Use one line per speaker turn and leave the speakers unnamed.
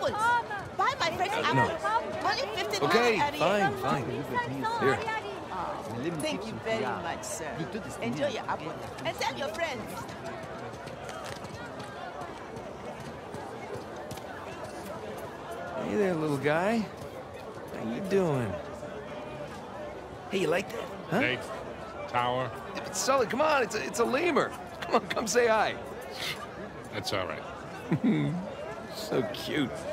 apples. Buy my friend's apple. Only 15
Okay,
at the
fine,
end.
fine. Here.
Thank you very much, sir. Enjoy your apple. And tell your friends.
Hey there, little guy. How you doing? Hey, you like that? Huh?
Hey, Tower.
Sully, come on, it's a lemur. Come on, come say hi.
That's all right.
So cute.